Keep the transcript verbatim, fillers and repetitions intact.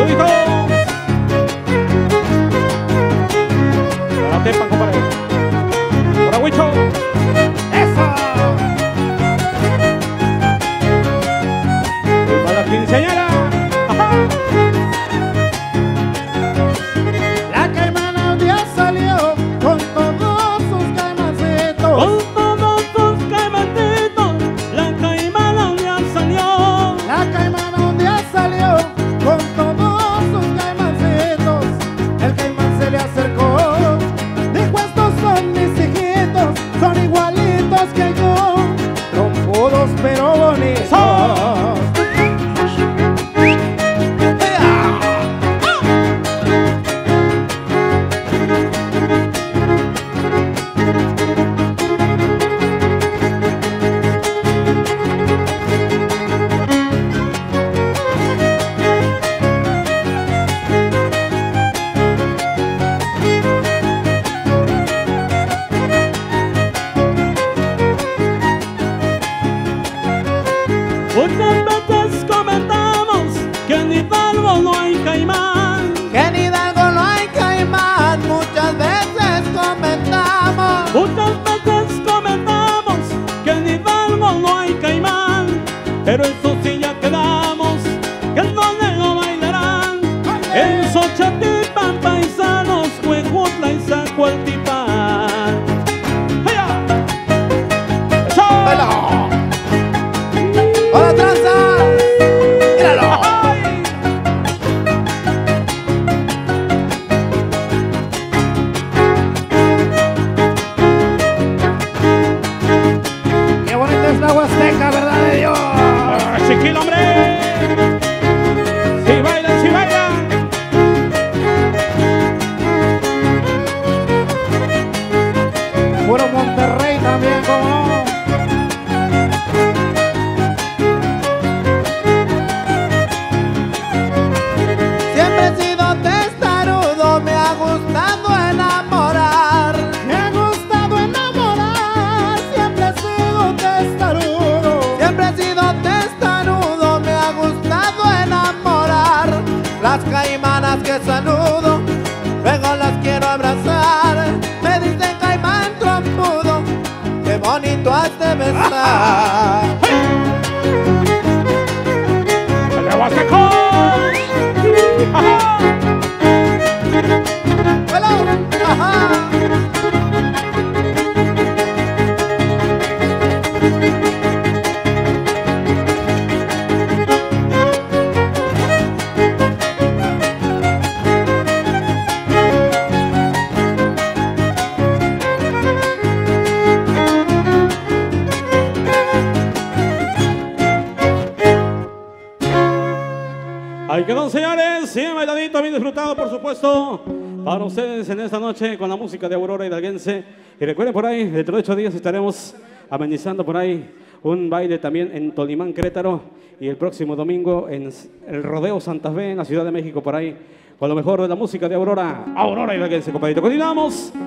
Saluditos. La tepa, compadre. Por Agüicho. ¡Eso! Y para la quinceañera. ¡Ajá! La caimana un día salió con todos sus caimancitos. Con todos sus caimancitos, la caimana un día salió. La caimana un día salió con todos sus caimancitos. El caimán se le acercó, dijo: estos son mis hijitos, son igualitos que yo, trompudos pero bonitos. Muchas veces comentamos que en Hidalgo no hay caimán. Que en Hidalgo no hay caimán, muchas veces comentamos. Muchas veces comentamos que en Hidalgo no hay caimán. Pero eso sí ya quedamos, que el no bailarán. En Xochatipan, paisanos, Huejutla y Zacualtipán. ¡Aya! ¡Eso! ¡Hola, tranza! ¡Míralo! ¡Ay! ¡Qué bonita es la Huasteca, verdad de Dios! ¡Ah, chiquilo, hombre! ¡Sí bailan, sí bailan! Puro Monterrey también, como no. Siempre he sido testarudo, me ha gustado enamorar. Me ha gustado enamorar, siempre he sido testarudo. Siempre he sido testarudo, me ha gustado enamorar. Las caimanas que saludo, luego las quiero abrazar. Me dicen caimán trompudo, qué bonito has de besar. ¡El Huasteco! ¡Ajá! ¡Hola! ¡Ajá! Ahí quedó, señores, bien bailadito, bien disfrutado, por supuesto, para ustedes en esta noche con la música de Aurora Hidalguense. Y recuerden, por ahí, dentro de ocho días estaremos amenizando por ahí un baile también en Tolimán, Querétaro, y el próximo domingo en el Rodeo Santa Fe, en la Ciudad de México, por ahí, con lo mejor de la música de Aurora, Aurora Hidalguense, compadrito. Continuamos.